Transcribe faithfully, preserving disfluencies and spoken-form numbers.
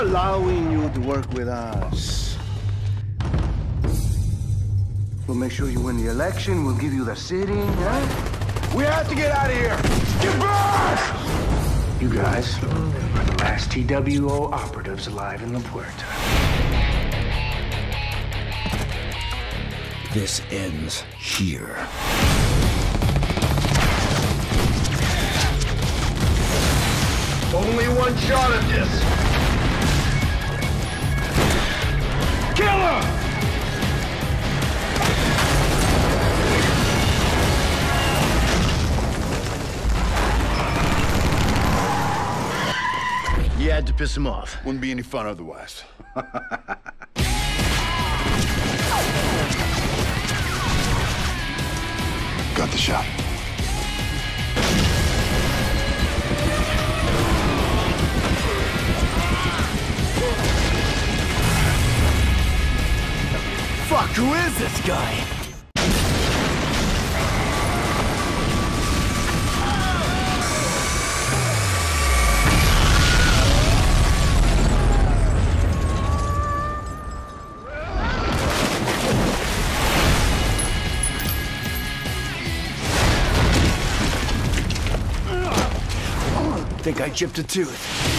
allowing you to work with us. We'll make sure you win the election. We'll give you the city, huh? We have to get out of here! Get back! You guys are the last T W O operatives alive in La Puerta. This ends here. Only one shot at this! Kill him! You had to piss him off. Wouldn't be any fun otherwise. Got the shot. Fuck, who is this guy? I think I chipped a tooth.